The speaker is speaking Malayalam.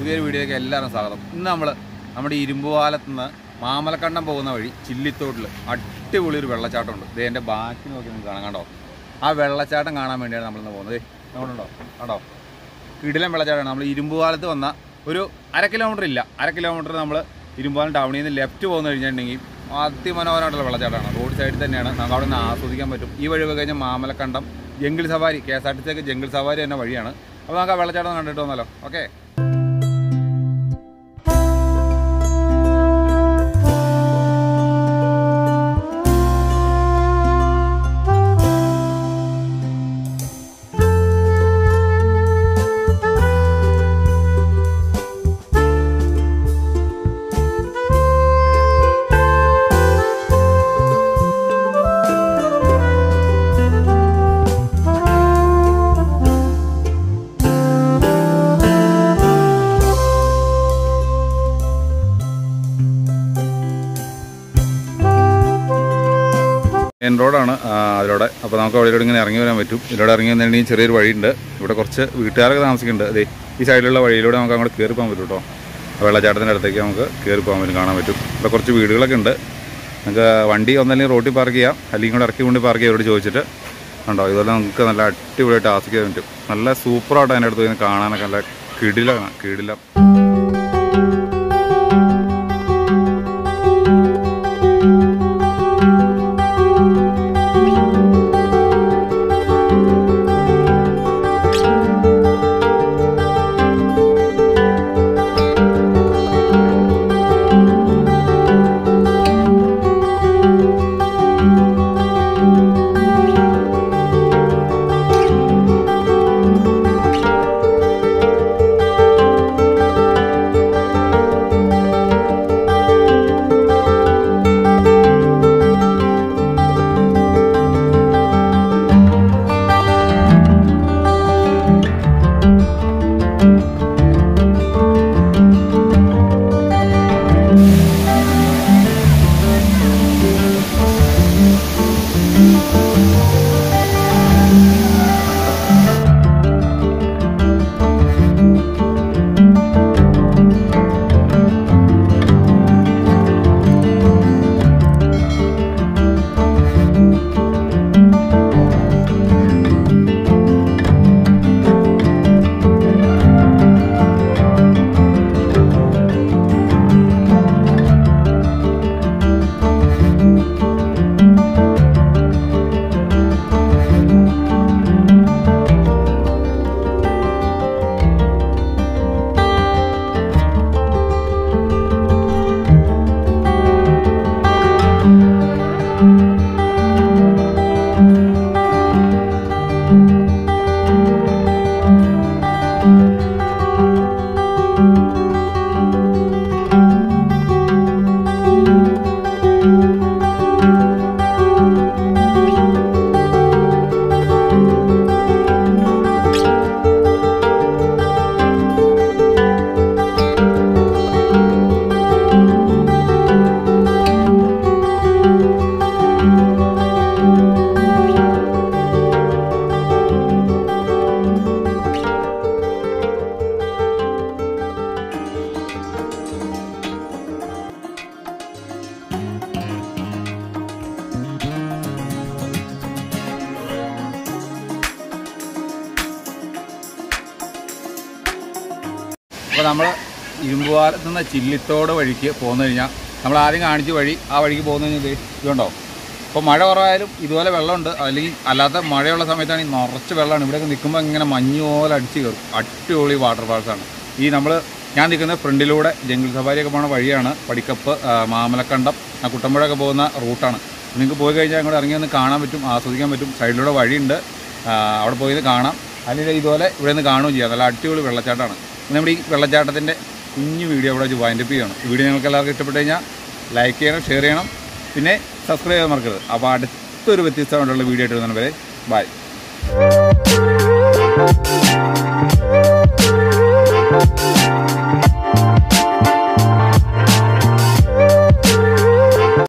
പുതിയൊരു വീഡിയോയിലേക്ക് എല്ലാവരും സ്വാഗതം. ഇന്ന് നമ്മുടെ ഇരുമ്പുപാലത്ത് നിന്ന് മാമലക്കണ്ടം പോകുന്ന വഴി ചില്ലിത്തോട്ടിൽ അടിപൊളി ഒരു വെള്ളച്ചാട്ടമുണ്ട്. ഇത് എൻ്റെ ബാക്കി നോക്കി നിങ്ങൾക്ക് കാണാൻ കണ്ടോ. ആ വെള്ളച്ചാട്ടം കാണാൻ വേണ്ടിയാണ് നമ്മളിന്ന് പോകുന്നത്. നോക്കണ്ടോ കണ്ടോ, കിടിലൻ വെള്ളച്ചാട്ടമാണ്. നമ്മൾ ഇരുമ്പുപാലത്ത് വന്ന ഒരു 1/2 കിലോമീറ്റർ ഇല്ല, 1/2 കിലോമീറ്റർ നമ്മൾ ഇരുമ്പുപാലം ടൗണിൽ നിന്ന് ലെഫ്റ്റ് പോകുന്ന കഴിഞ്ഞിട്ടുണ്ടെങ്കിൽ അതിമനോഹരമായിട്ടുള്ള വെള്ളച്ചാട്ടമാണ്. റോഡ് സൈഡിൽ തന്നെയാണ്, നമുക്ക് അവിടെ നിന്ന് ആസ്വദിക്കാൻ പറ്റും. ഈ വഴി കഴിഞ്ഞാൽ Mamalakkandam jungle safari, KSRTC jungle safari എന്ന വഴിയാണ്. അപ്പോൾ നമുക്ക് ആ വെള്ളച്ചാട്ടം കണ്ടിട്ട് വന്നാലോ. ഓക്കെ, മെയിൻ റോഡാണ് അതിലൂടെ. അപ്പോൾ നമുക്ക് അവിടെ ഇങ്ങനെ ഇറങ്ങി വരാൻ പറ്റും. ഇതിലൂടെ ഇറങ്ങി വന്നിട്ടുണ്ടെങ്കിൽ ചെറിയൊരു വഴിയുണ്ട്. ഇവിടെ കുറച്ച് വീട്ടുകാരൊക്കെ താമസിക്കുന്നുണ്ട്. അതെ, ഈ സൈഡിലുള്ള വഴിയിലൂടെ നമുക്ക് അങ്ങോട്ട് കയറി പോകാൻ പറ്റും കേട്ടോ. വെള്ളച്ചാട്ടത്തിൻ്റെ അടുത്തേക്ക് നമുക്ക് കയറി പോകാൻ പറ്റും, കാണാൻ പറ്റും. ഇവിടെ കുറച്ച് വീടുകളൊക്കെ ഉണ്ട്. നമുക്ക് വണ്ടി ഒന്നല്ലെങ്കിൽ റോഡിൽ പാർക്ക് ചെയ്യാം, അല്ലെങ്കിൽ കൂടെ ഇറക്കി കൊണ്ട് പാർക്ക് ചെയ്യാം. ഇവിടെ ചോദിച്ചിട്ട് ഉണ്ടോ, ഇതുപോലെ നമുക്ക് നല്ല അടിപൊളിയായിട്ട് ആസ്വദിക്കാൻ പറ്റും. നല്ല സൂപ്പറായിട്ട് അതിൻ്റെ അടുത്ത് കാണാനൊക്കെ നല്ല കിടിലം. അപ്പോൾ നമ്മൾ ഇരുമ്പുപാലത്ത് നിന്ന് ചില്ലിത്തോട് വഴിക്ക് പോന്നു കഴിഞ്ഞാൽ നമ്മൾ ആദ്യം കാണിച്ച വഴി, ആ വഴിക്ക് പോകുന്ന കഴിഞ്ഞാൽ ഇതുണ്ടോ. അപ്പോൾ മഴ കുറവായാലും ഇതുപോലെ വെള്ളമുണ്ട്, അല്ലെങ്കിൽ അല്ലാത്ത മഴയുള്ള സമയത്താണെങ്കിൽ നിറച്ച് വെള്ളമാണ്. ഇവിടെയൊക്കെ നിൽക്കുമ്പോൾ ഇങ്ങനെ മഞ്ഞ് പോലെ അടിച്ച് കയറും. അടിപൊളി വാട്ടർഫാൾസാണ്. ഈ ഞാൻ നിൽക്കുന്ന ഫ്രണ്ടിലൂടെ ജംഗിൾ സഫാരിയൊക്കെ പോകുന്ന വഴിയാണ്. പടിക്കപ്പ്, മാമലക്കണ്ടം, കുട്ടമ്പുഴയൊക്കെ പോകുന്ന റൂട്ടാണ്. നിങ്ങൾക്ക് പോയി കഴിഞ്ഞാൽ അങ്ങോട്ട് ഇറങ്ങി ഒന്ന് കാണാൻ പറ്റും, ആസ്വദിക്കാൻ പറ്റും. സൈഡിലൂടെ വഴിയുണ്ട്, അവിടെ പോയി കാണാം. അല്ലെങ്കിൽ ഇതുപോലെ ഇവിടെ നിന്ന് കാണുകയും ചെയ്യാം. നല്ല അടിപൊളി വെള്ളച്ചാട്ടമാണ്. നമ്മുടെ ഈ വെള്ളച്ചാട്ടത്തിൻ്റെ കുഞ്ഞു വീഡിയോ ഇവിടെ വെച്ച് വൈൻഡപ്പ് ചെയ്യണം. ഈ വീഡിയോ നിങ്ങൾക്ക് എല്ലാവർക്കും ഇഷ്ടപ്പെട്ട് കഴിഞ്ഞാൽ ലൈക്ക് ചെയ്യണം, ഷെയർ ചെയ്യണം, പിന്നെ സബ്സ്ക്രൈബ് ചെയ്യാൻ മറക്കരുത്. അപ്പോൾ അടുത്തൊരു വ്യത്യസ്തമായിട്ടുള്ള വീഡിയോ ആയിട്ട് വരുന്നവരെ ബൈ.